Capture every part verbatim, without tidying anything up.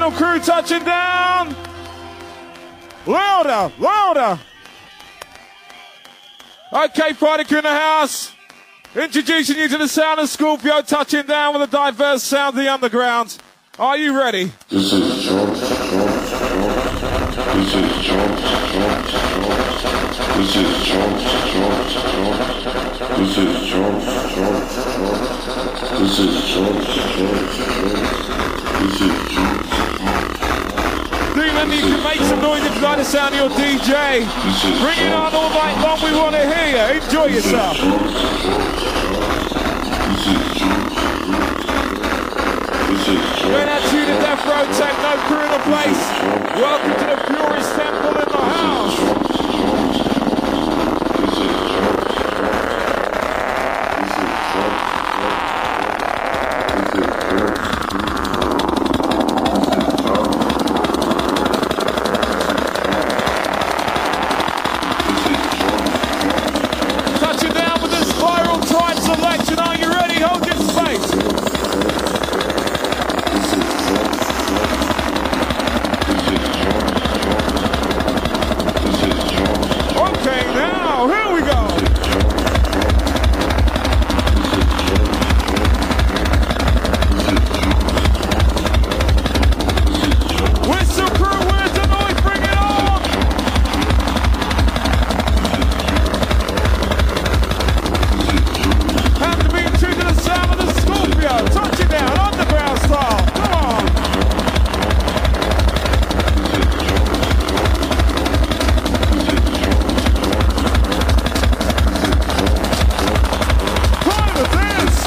final crew touching down. Louder, louder. Okay, party crew in the house. Introducing you to the sound of Scorpio touching down with a diverse sound of the underground. Are you ready? This is George, George, George. This is George, George, George. This is George, George, George. This is George, George, George. This is George, George, George. This is George. Do remember you can make some noise if you like the sound of your D J. Bring it on all night long, we want to hear you. Enjoy yourself. This is George. This is George. Going out to the Death Row Techno crew in the place. Welcome to the Purist Temple in the house. Touching down with the Spiral Time selection. Are you ready? Hold your space. Okay, now, here we go. Whistle crew, where's the noise? Bring it on. Have to be in tune to the sound of the Scorpio. Touch it down, underground style. Come on. Time to dance.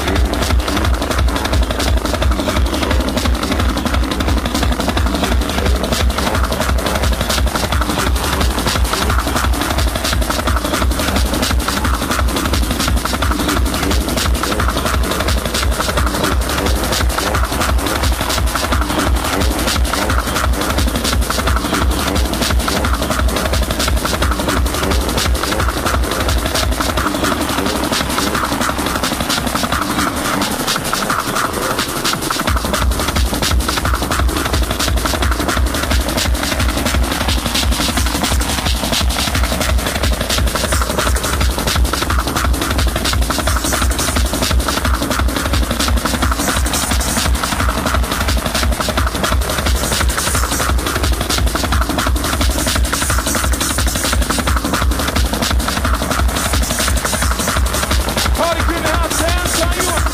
Party crew in the house, dance, how you up to?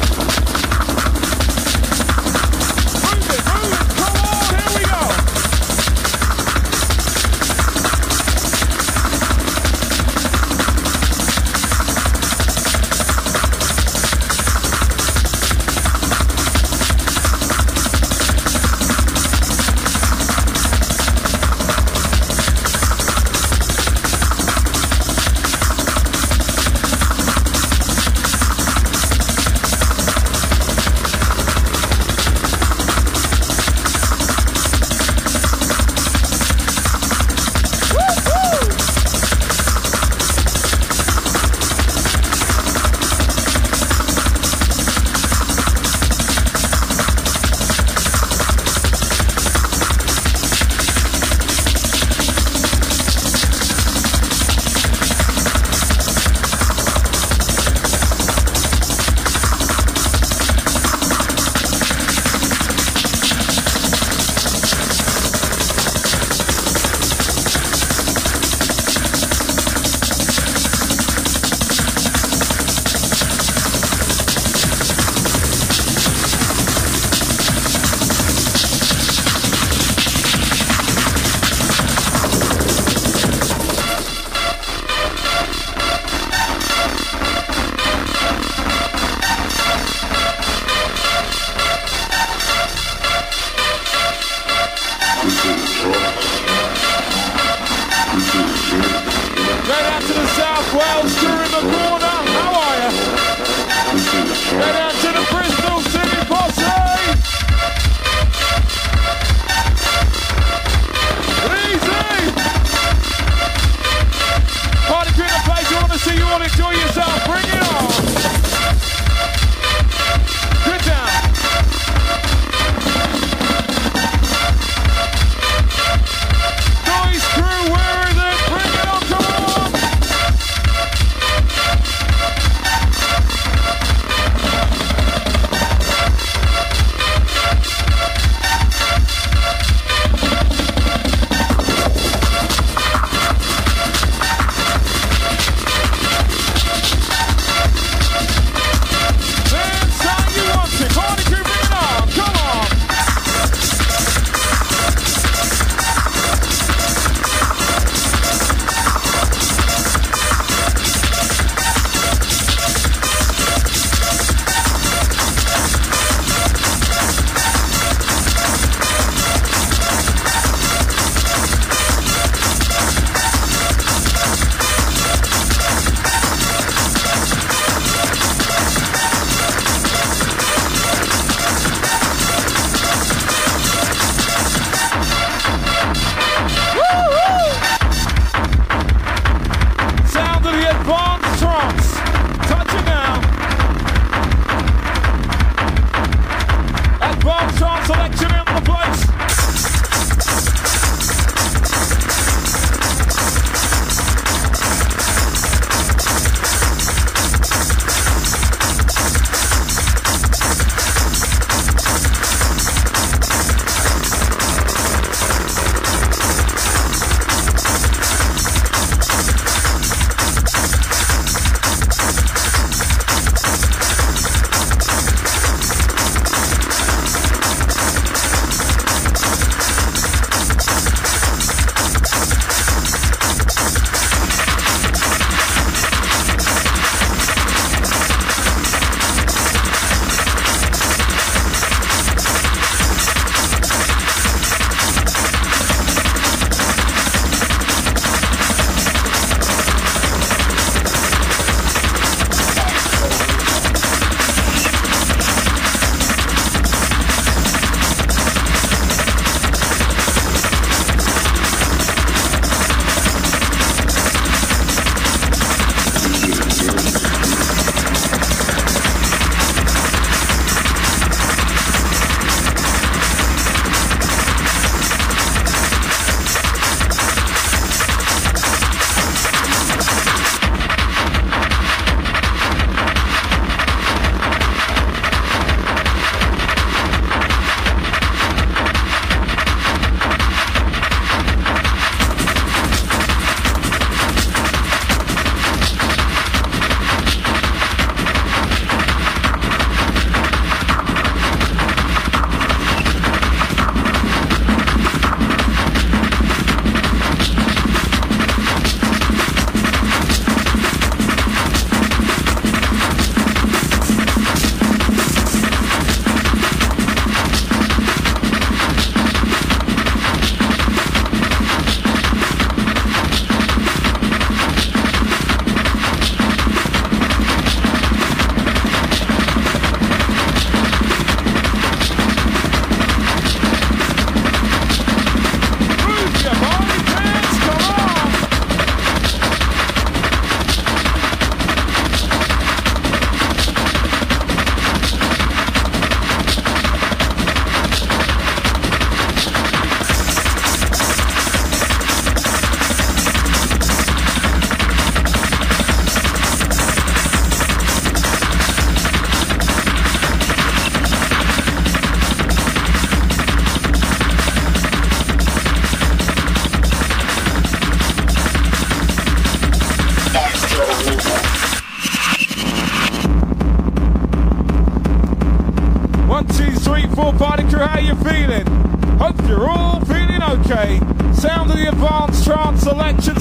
Move it, move it, come on, here we go. Right out to the South Wales crew in the corner. How are you? Right out to the Bristol City Posse. Easy. Party crew in the place. We want to see you all enjoy yourself. Bring it on. Good down.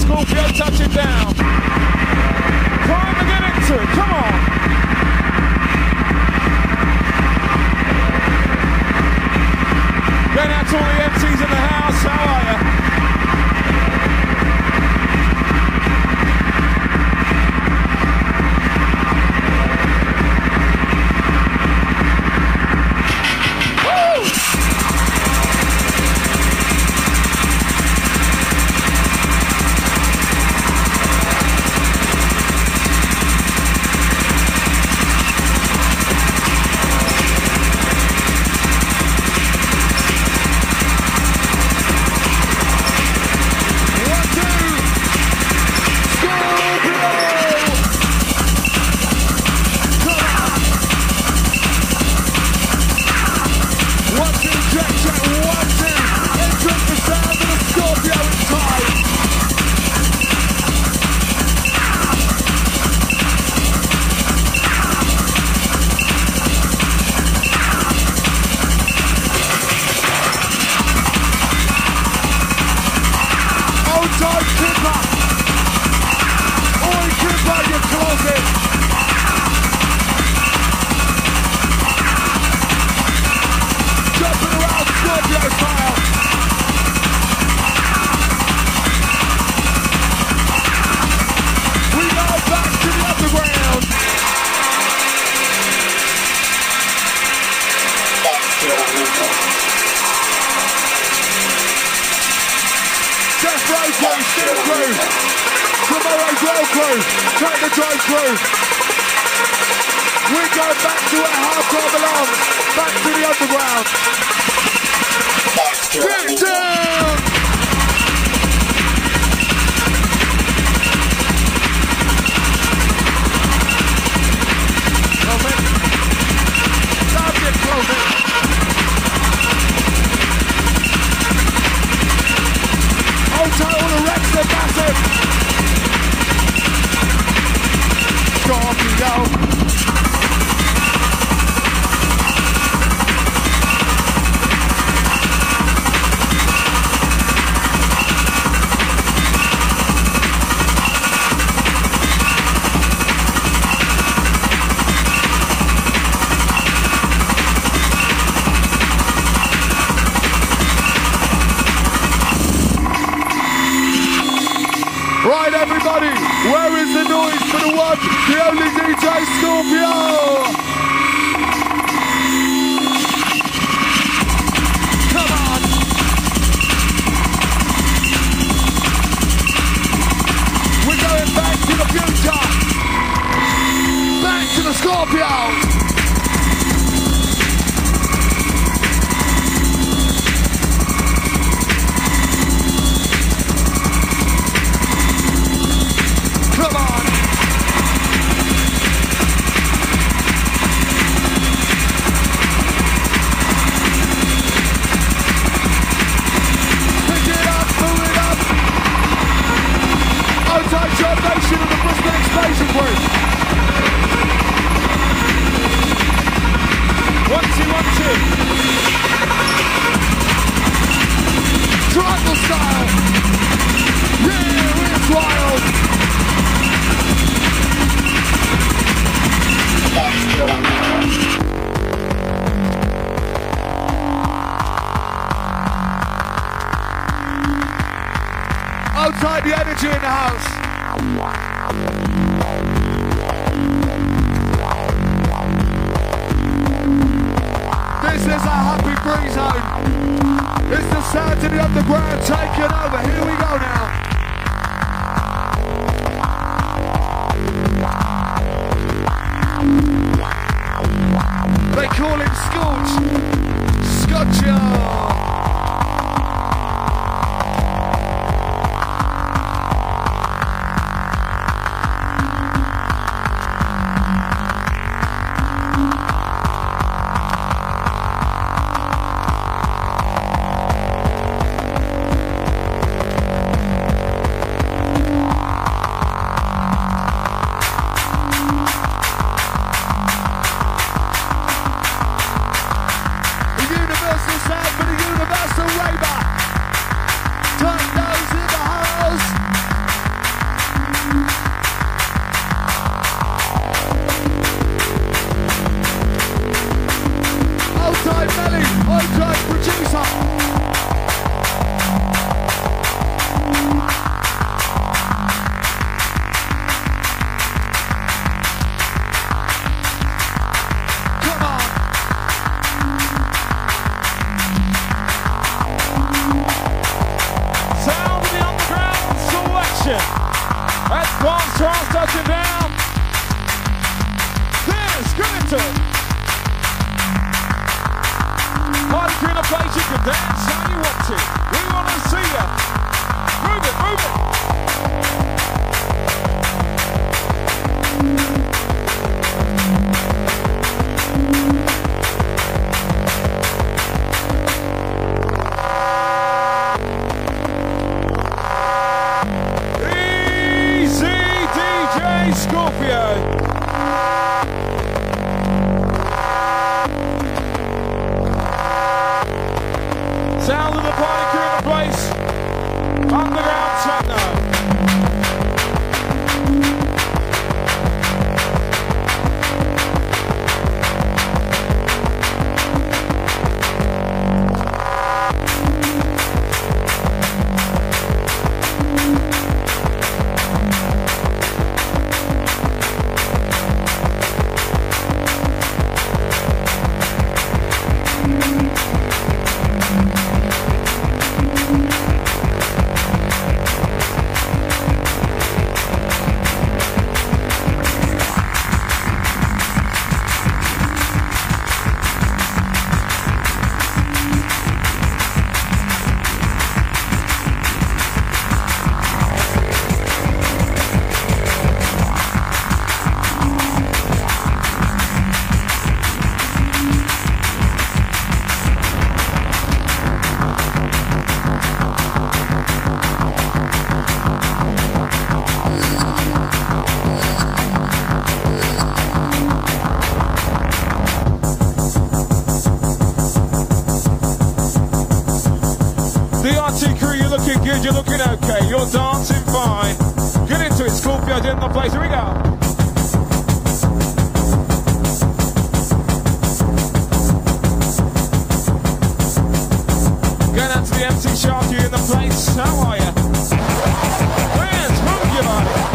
Scorpio touching down. Time to get into it, come on. Going out to all the M Cs in the house, how are you? Outside the energy in the house. This is a happy free zone. It's the sound of the underground taking over. Here we go now. They call him Scorch. Scotcher. Universal sound. selection. Advanced trance touching down. This, get into it. Party crew in the place, you can dance how you want to. We want to see ya. Move it, move it. Easy D J Scorpio. Sound of the party crew in the place. Underground techno. D R T crew, you're looking good, you're looking okay, you're dancing fine. Get into it, Scorpio's in the place, here we go. Going out to the M C Sharky in the place, how are you? Friends, move your body.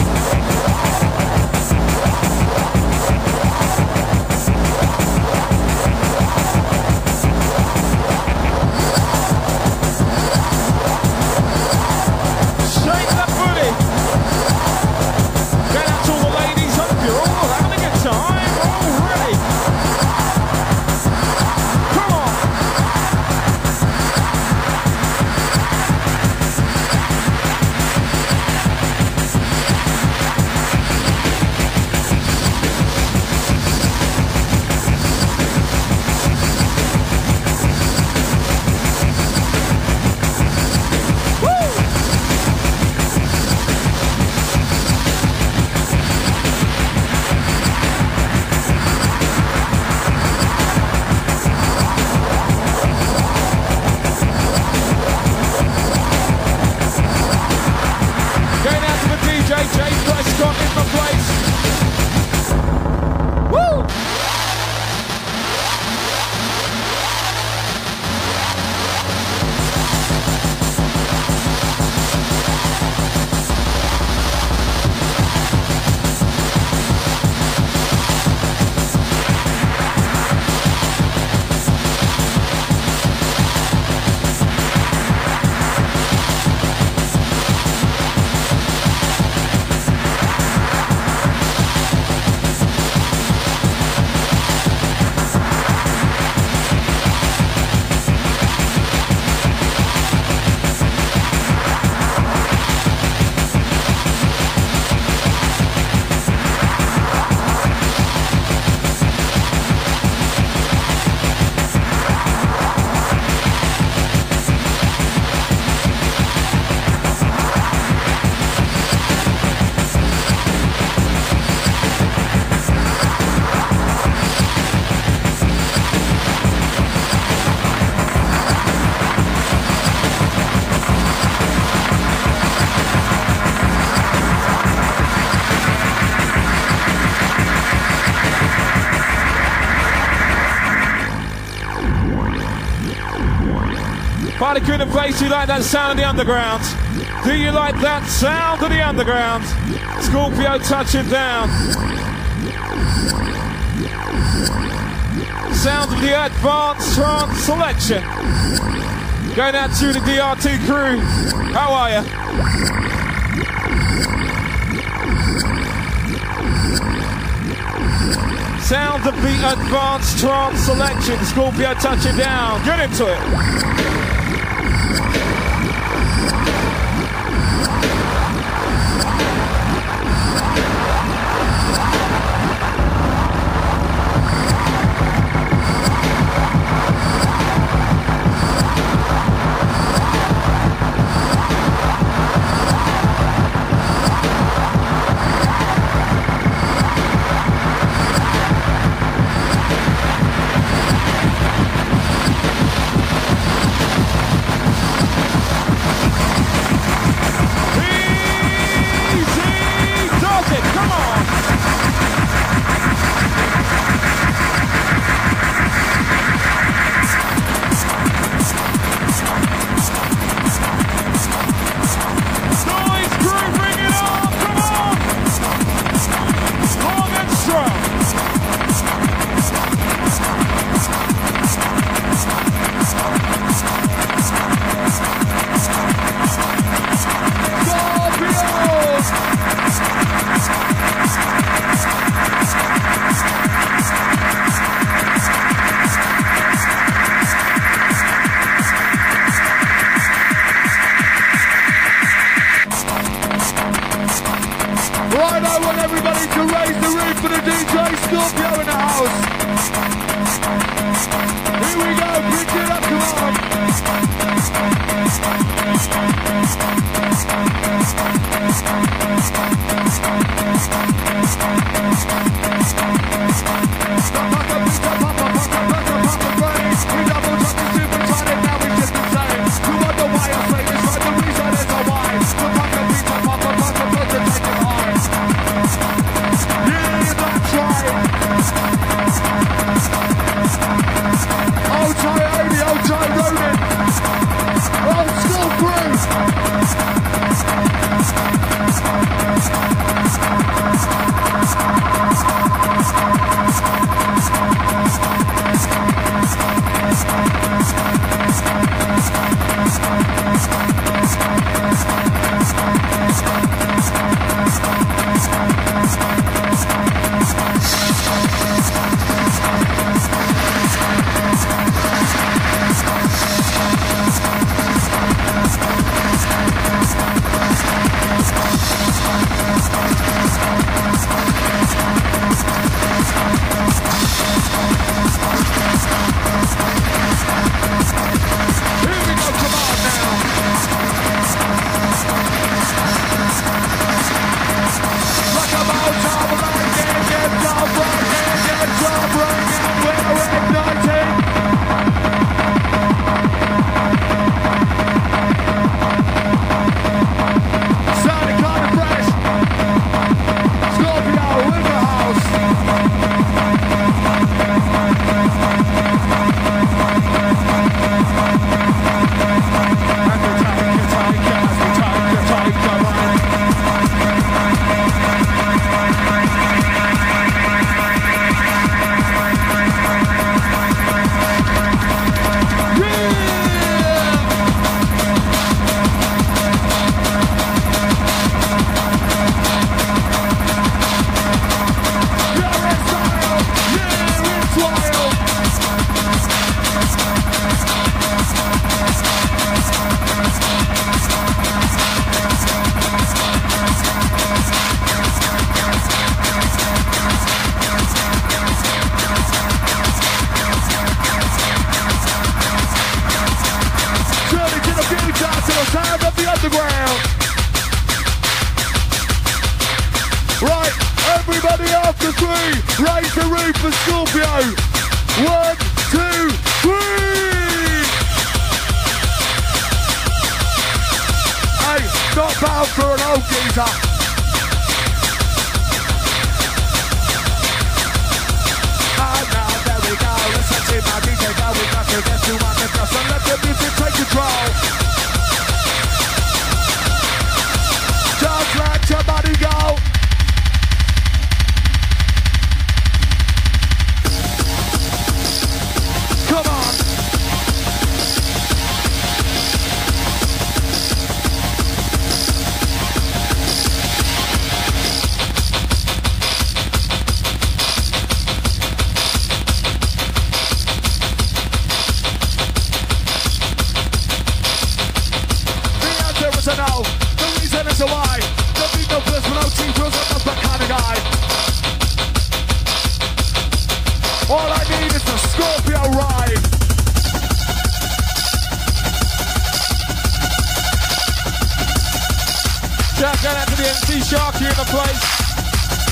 Party crew in the place, you like that sound of the underground? Do you like that sound of the underground? Scorpio touching down. Sound of the advanced trance selection. Going out to the D R T crew. How are you? sound of the advanced trance selection. Scorpio touching down. Get into it.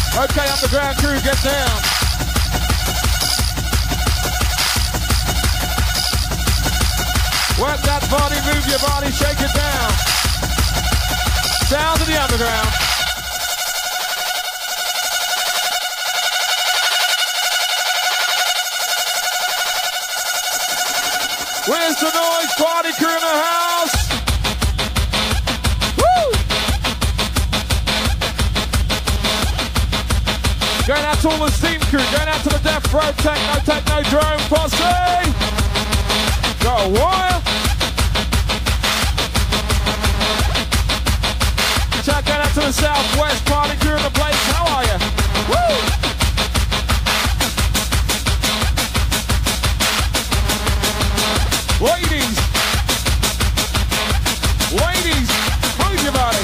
Okay, underground crew, get down. Work that body, move your body, shake it down. Sound of the underground. Where's the noise? Party crew in the house. Woo! Going out to all the steam crew, going out to the Death Row Techno, Techno Drone Posse. Got a wire. Check going out to the Southwest party crew in the place. How are you? Woo! Ladies, ladies, move your body.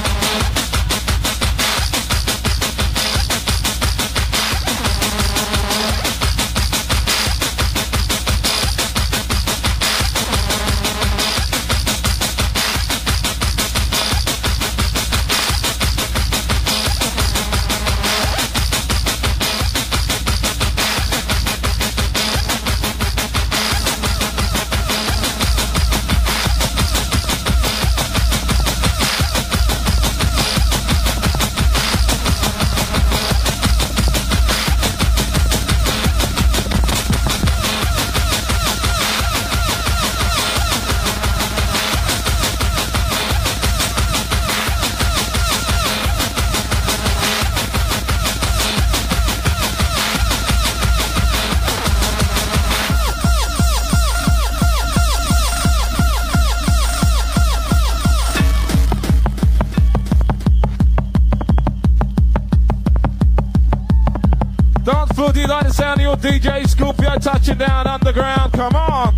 Do you like the sound of your D J Scorpio touching down underground? Come on.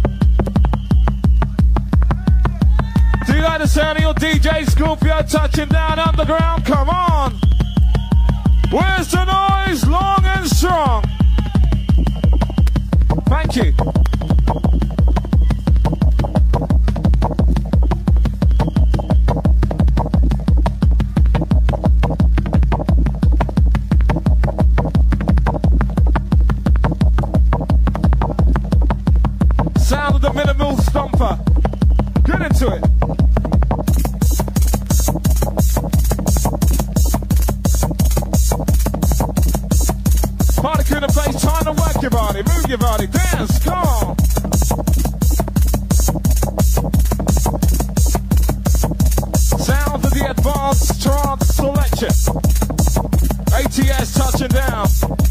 Do you like the sound of your D J Scorpio touching down underground? Come on. Where's the noise? Long and strong. Thank you. Get into it. Party crew in the place, time to work your body, move your body, dance, come on. Sound of the advanced trance selection. A T S touching down.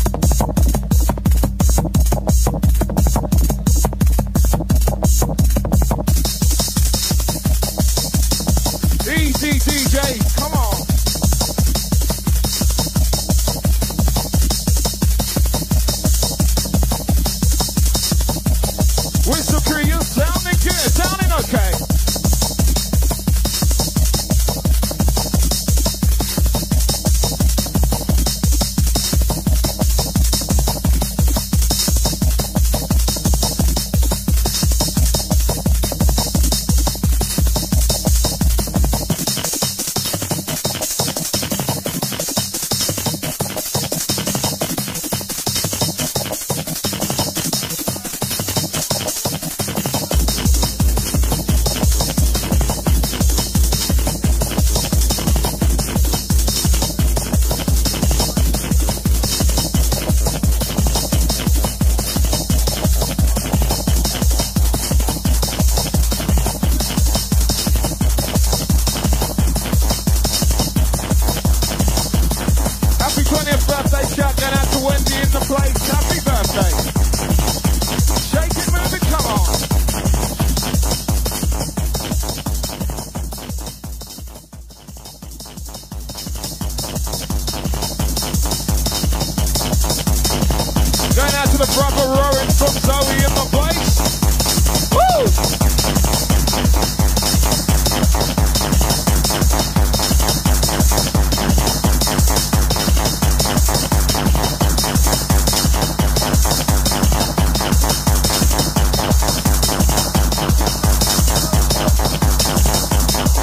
Easy D J, come on. Whistle crew, you sounding good, sounding okay.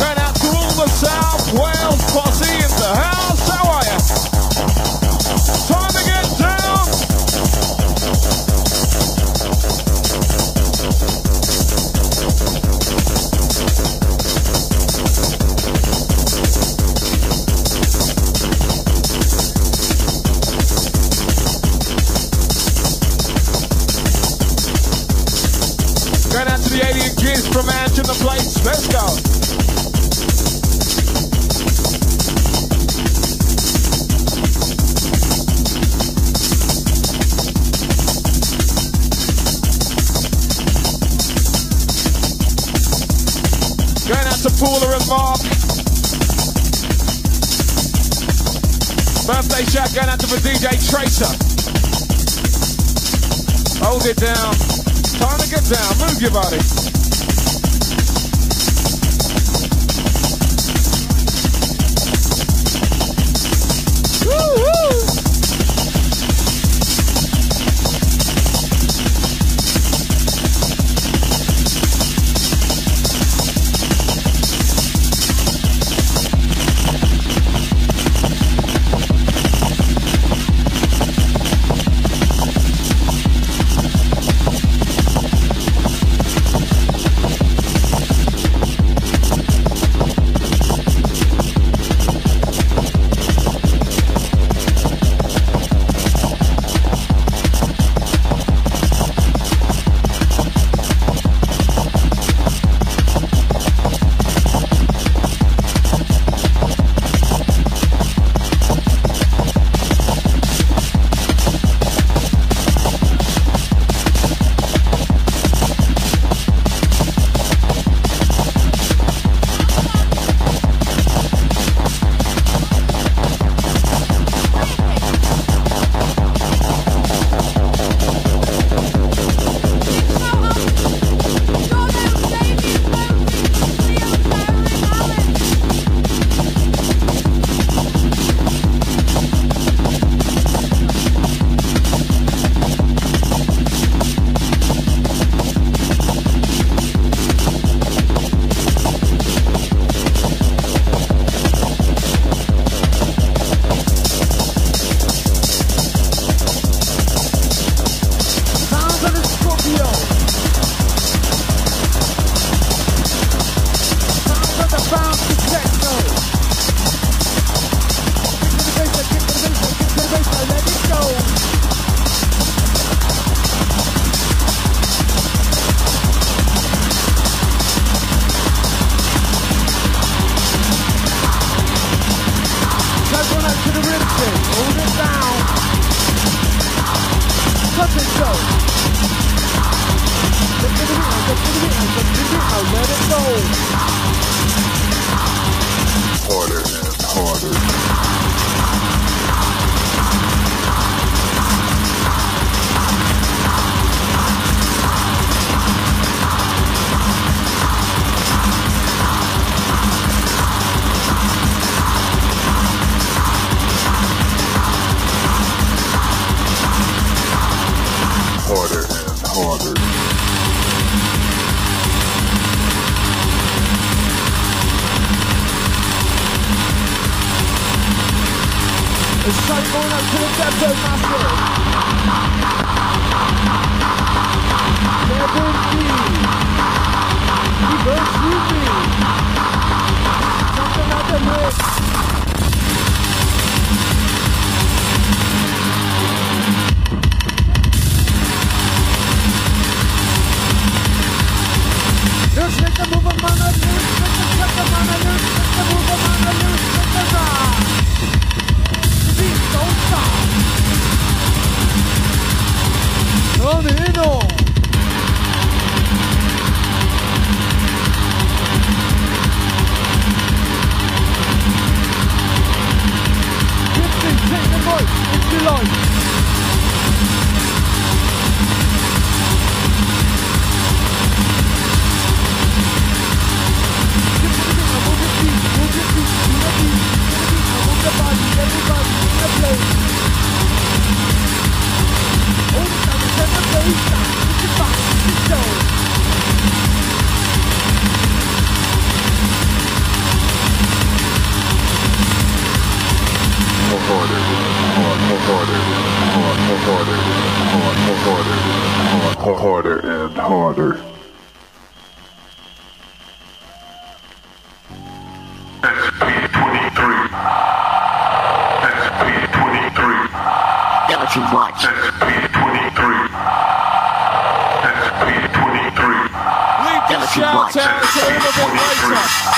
South Wales posse in the house. How are you? Mark. Birthday shout going out to the D J Tracer. Hold it down. Time to get down. Move your body. Woo woo! Harder and harder. S P twenty-three. S P twenty-three. Don't you watch? S P twenty-three. S P twenty-three. Leave the shout out to all of them later.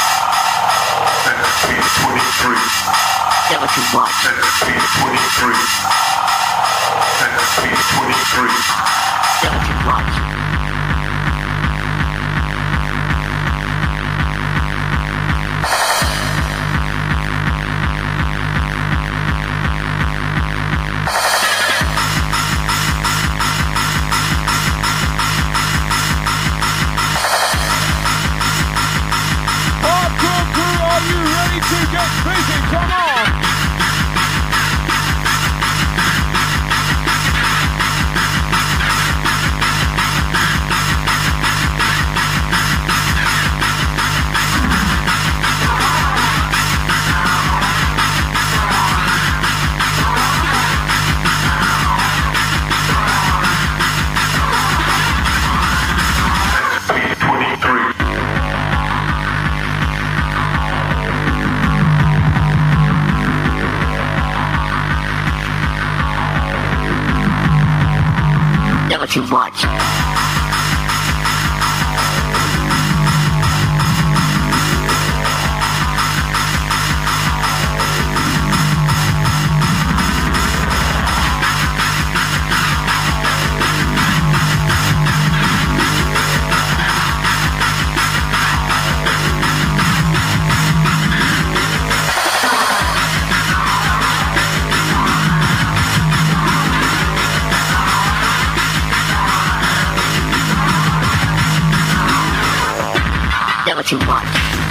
S P twenty-three. Don't you watch? S P twenty-three. S P twenty-three. Don't you watch? too much. Never too much.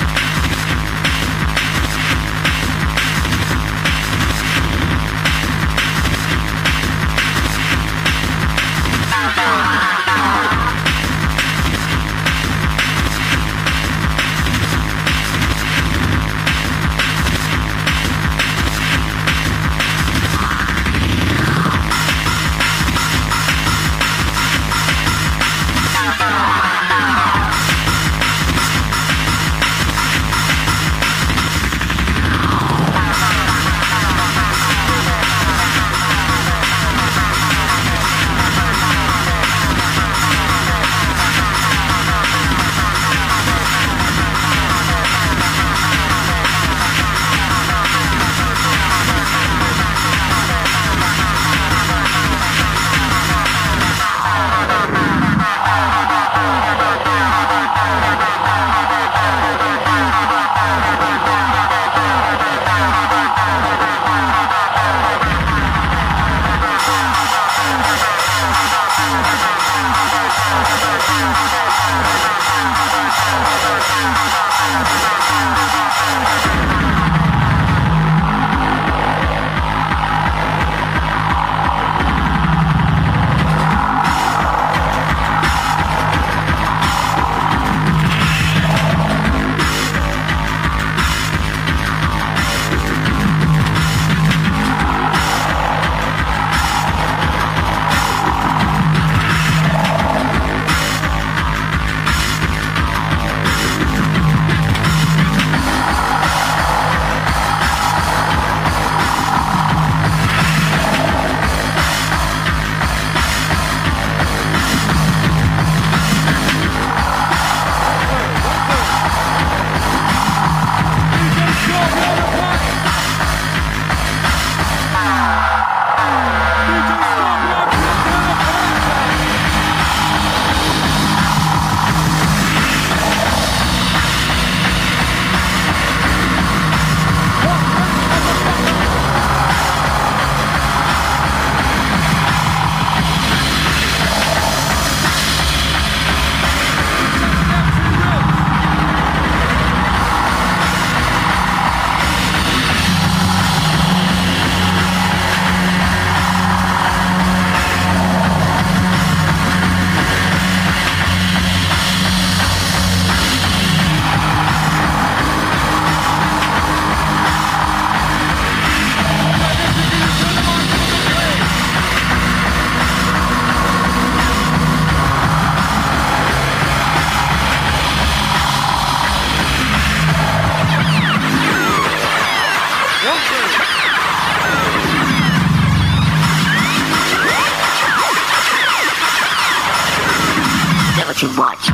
Too much.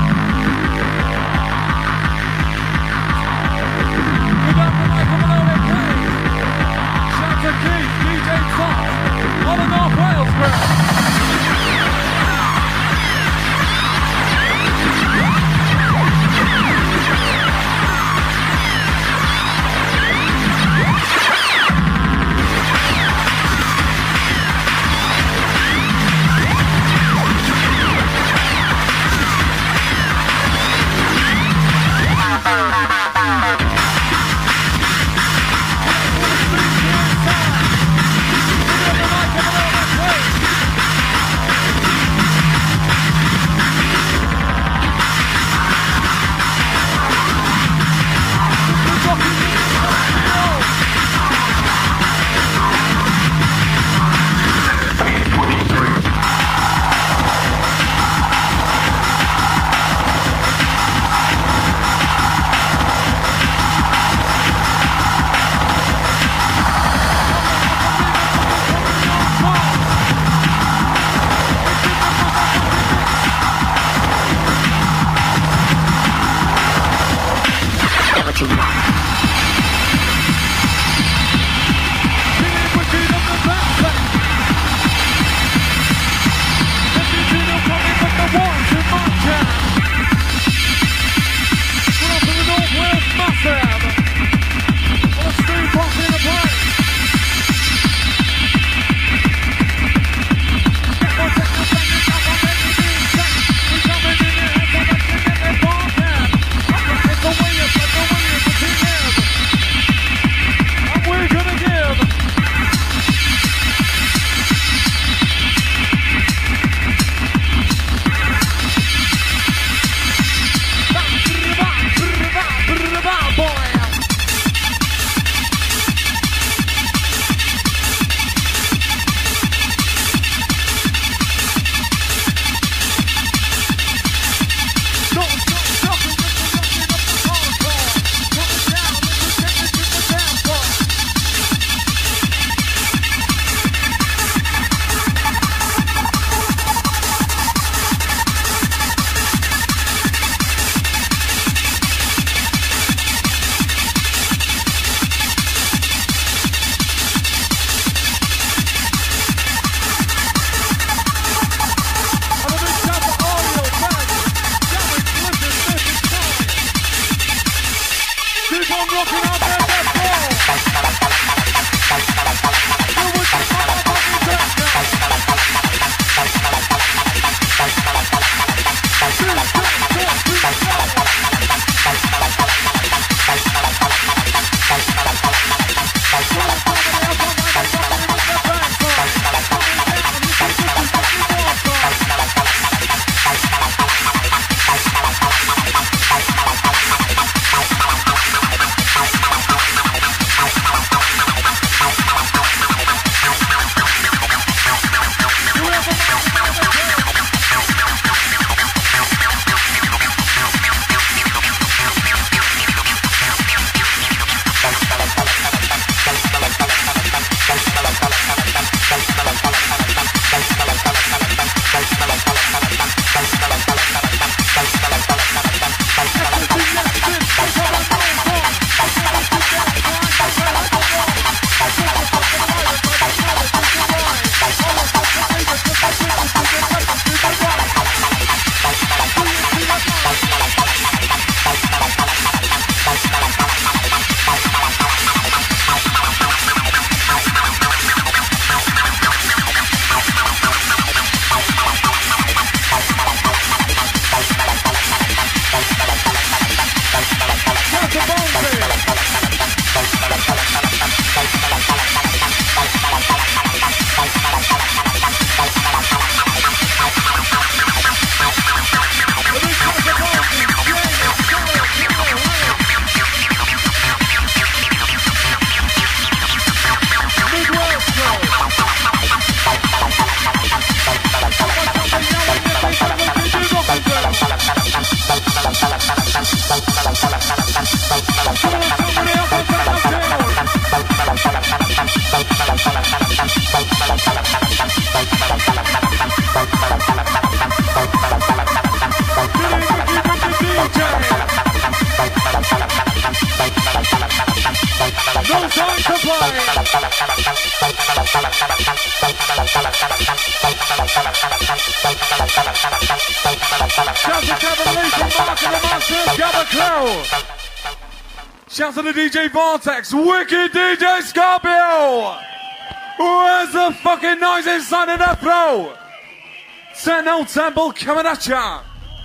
Shout to the D J Vortex, wicked D J Scorpio! Where's the fucking noise inside of that throw? Techno Temple coming at ya!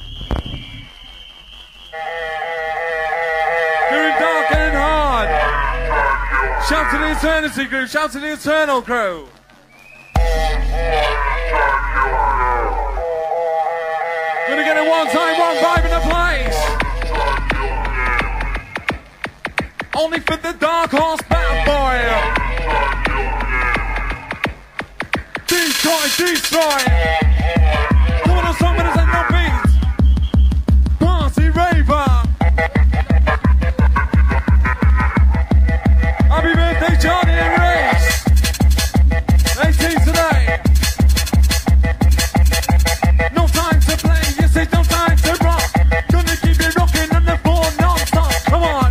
Doing dark and hard! Shout to the Eternity crew, shout to the Eternal crew! Gonna get it one time, one vibe in the place! Only for the Dark Horse Bad Boy! Destroy, destroy! Come on, song with us and no beats! Party Raver! Happy birthday, Johnny and Reese! eighteen today! No time to play, yes, it's no time to rock! Gonna keep it rocking on the floor non-stop, come on!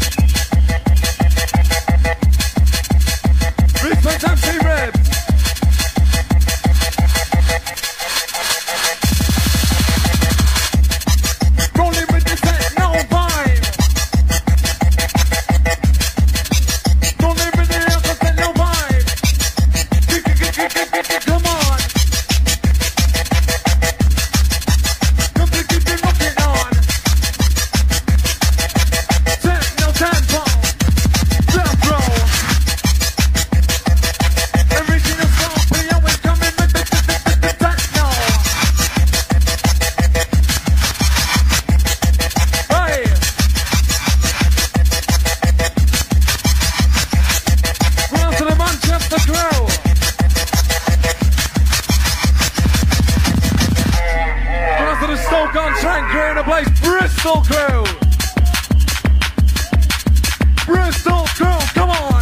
Respect M C Ribs! Rolling with the set, no vibe! Rolling with the air, set, no vibe! Come on! Come to keep it rocking on! Techno tempo! Death row! Original Scorpio is coming with the, the, the, the, the techno! Hey! Round to the Manchester crew! Round to the Stoke-on-Trent crew in the place, Bristol crew! Bristol crew, come on!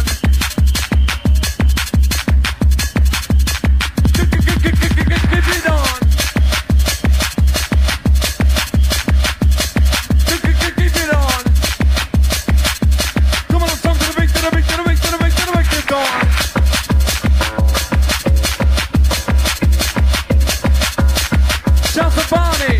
Get it on! Get it on! Come on, some to the beat, to the beat, to the beat, to the beat, to the beat, it's on! Shout to Barney!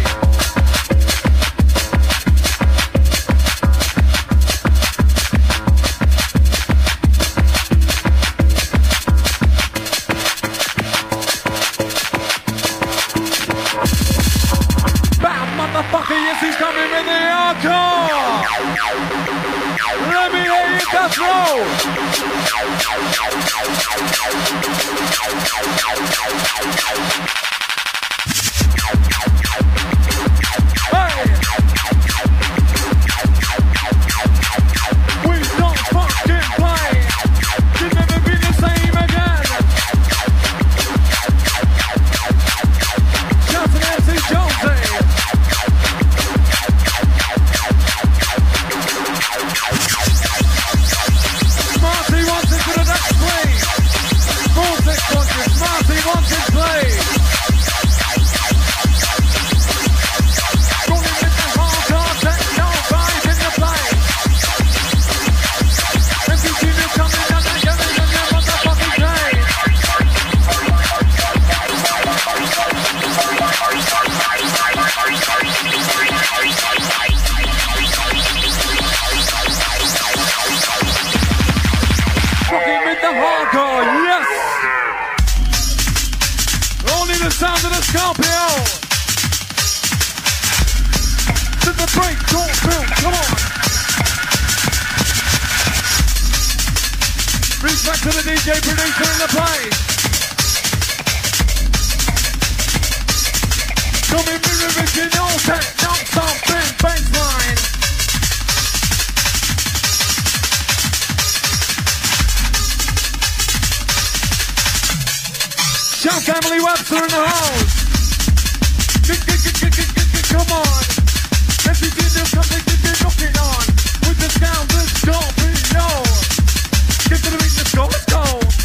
Bam, motherfucker, yes, he's coming with the hardcore! Let me hear you, death row! Hey! We don't fucking play! You'll never be the same again! Shout to Nancy Jonesy! Marty wants it to the next play! Full six hundred, Marty wants it played! Rolling with the hardcore techno vibe in the place! Every team is coming down together and they're motherfucking playing! Fucking with the hardcore, yes! Only the sound of the Scorpio! To the break, don't boom, come on! Respect to the D J producer in the place! Coming with original techno something baseline! Shout to Emily Webster in the house. Come on. Every video something to be looking on. With the sound of Scorpio. Get to the beat, let's go, let's go.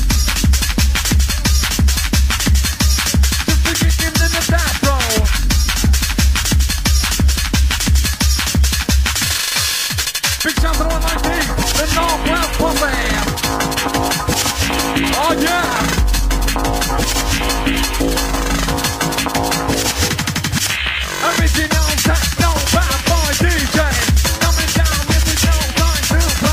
Just to get him in the back, bro. Big shout to the one nineteen. The Northwest Puppy. Oh yeah. Original techno bad boy D J coming down with his no time to play.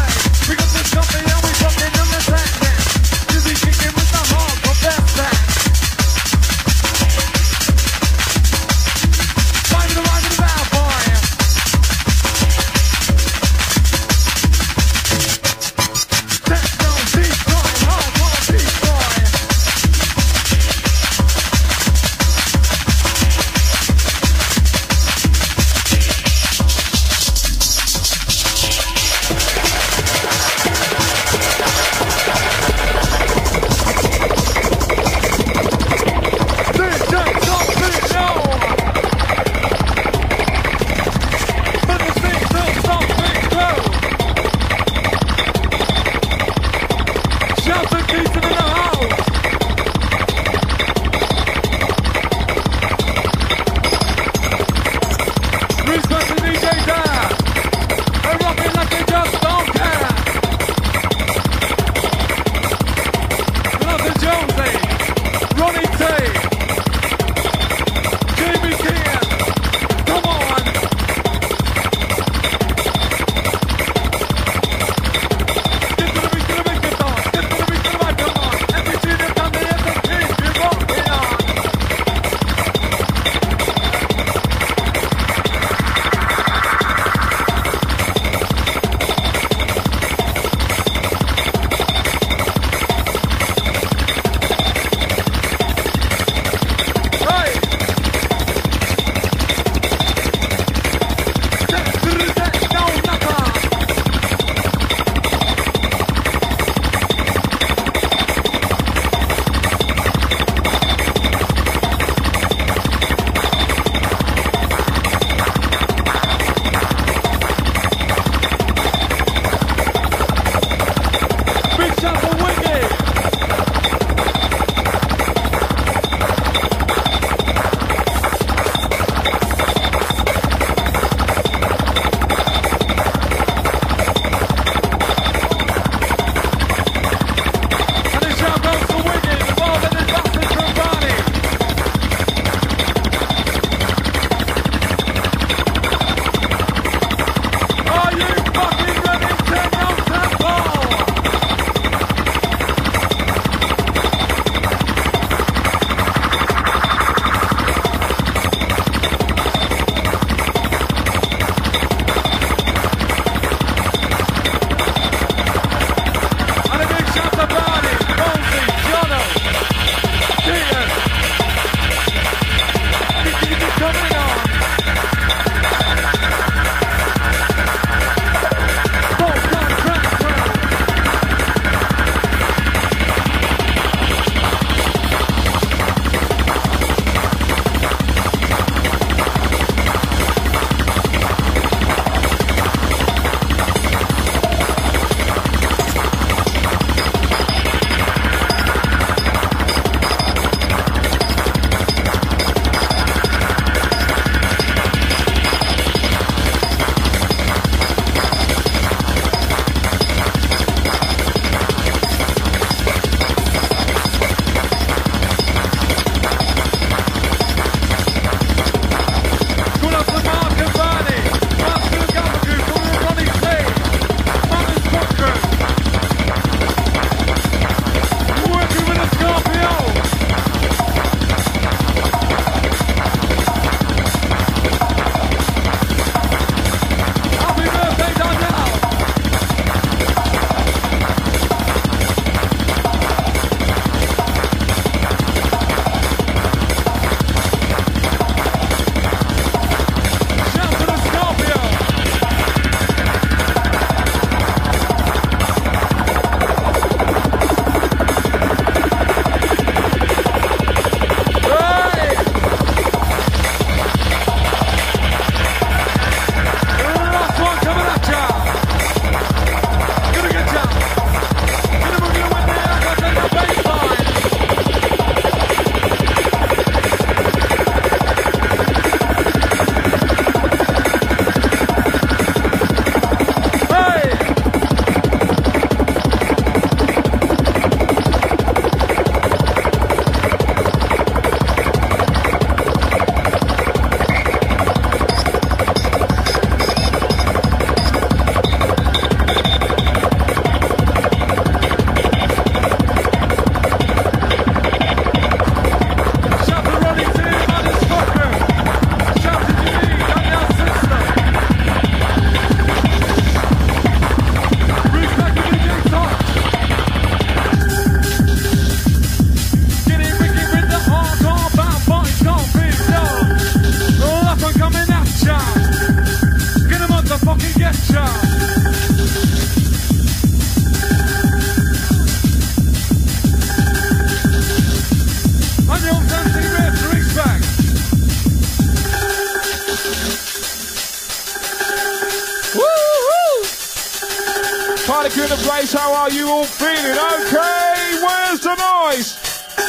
Party in the place, how are you all feeling? Okay, where's the noise?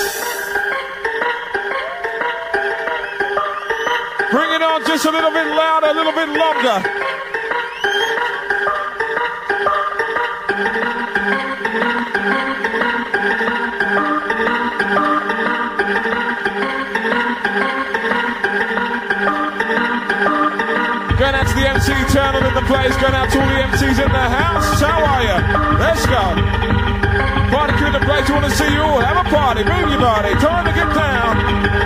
Bring it on just a little bit louder, a little bit longer. Going out to the M C Eternal in the place, going out to all the M Cs in the house. How are you? Let's go. Party crew in the place, we want to see you all. Have a party, move your body, time to get down.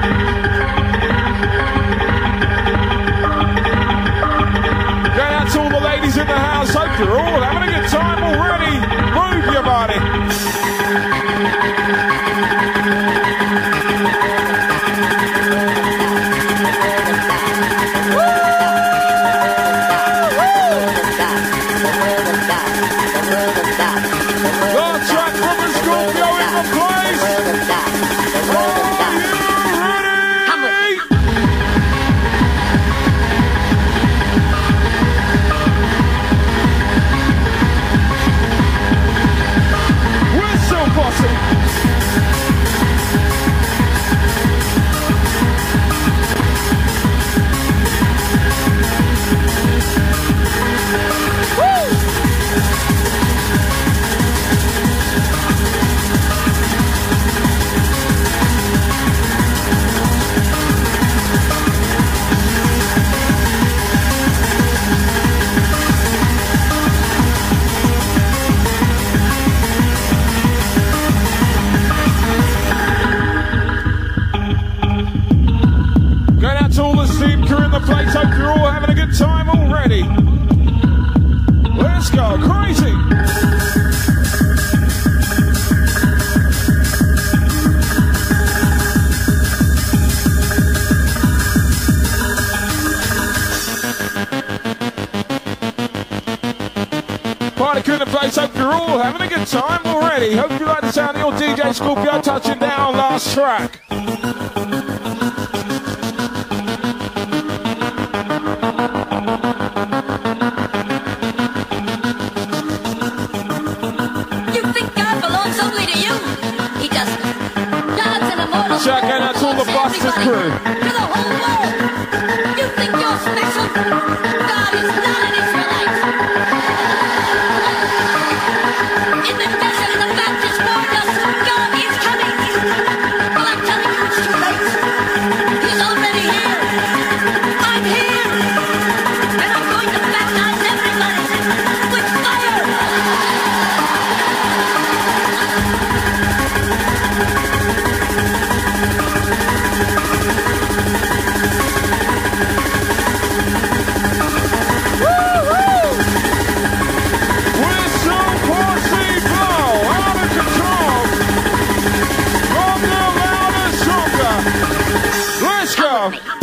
Going out to all the ladies in the house, hope you're all having a good time already. Move your body. Place, hope you're all having a good time already. Let's go, crazy. Party crew in the place, hope you're all having a good time already. Hope you like the sound of your D J Scorpio touching down last track. Shout out to all the Busters crew. To the whole world. You think you're special? God is not an Israelite. In the desert, in the Baptist warriors, God is coming. Well, I'm telling you, it's too late. He's already here. I'm here. And I'm going to baptize everybody with fire. Let's go.